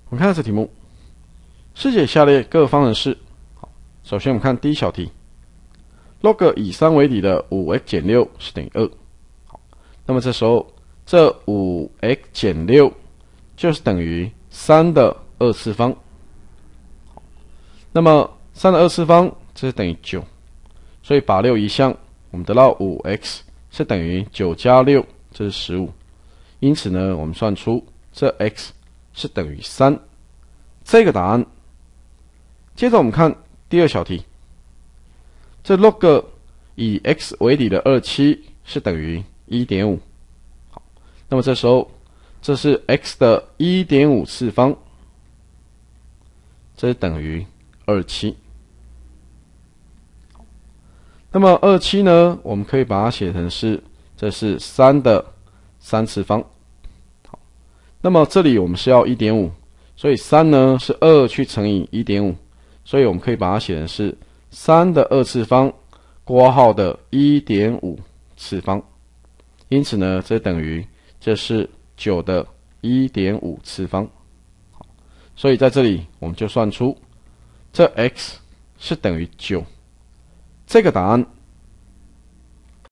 我们看这题目，试解下列各方程式。好，首先我们看第一小题 ，log 以3为底的5x 减6是等于2。好，那么这时候这5x 减6就是等于3的2次方。好，那么3的2次方这是等于9，所以把6移项，我们得到 5x 是等于9加6，这是15。因此呢，我们算出这 x 是等于3，这个答案。接着我们看第二小题，这 log 以 x 为底的27是等于 1.5。好，那么这时候这是 x 的 1.5 次方，这是等于27。那么27呢，我们可以把它写成是这是3的3次方。好，那么这里我们是要 1.5， 所以3呢是2去乘以 1.5， 所以我们可以把它写成是3的2次方括号的 1.5 次方。因此呢，这等于这是9的 1.5 次方。好，所以在这里我们就算出这 x 是等于9。这个答案